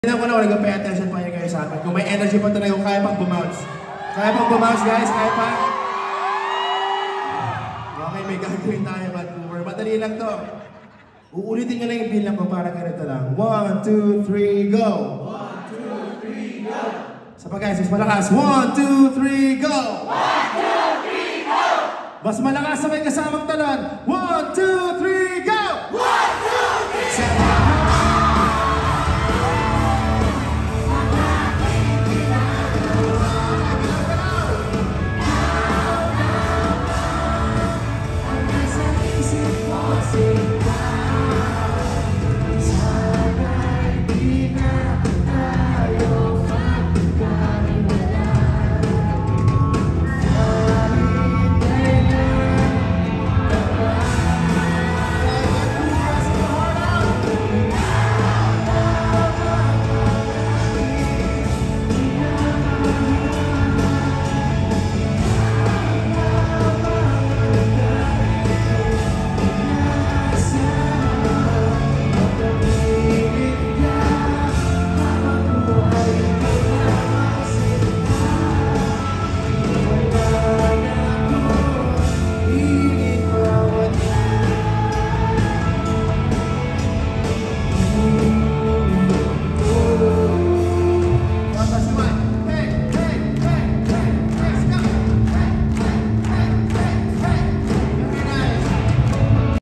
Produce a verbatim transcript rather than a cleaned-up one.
Tignan ko na kung nag-pay attention pa yun kayo sa akin. Kung may energy pa talaga, kung kaya pang bumounce. Kaya pang bumounce guys, kaya pa? Okay, may gagawin tayo, Vancouver. Madali lang to. Uulitin nyo lang yung bilang ko para ganito lang. One, two, three, go! One, two, three, go! Sa pa guys, mas malakas. One, two, three, go! One, two, three, go! Mas malakas sa may kasamang talon. One, two, three, go!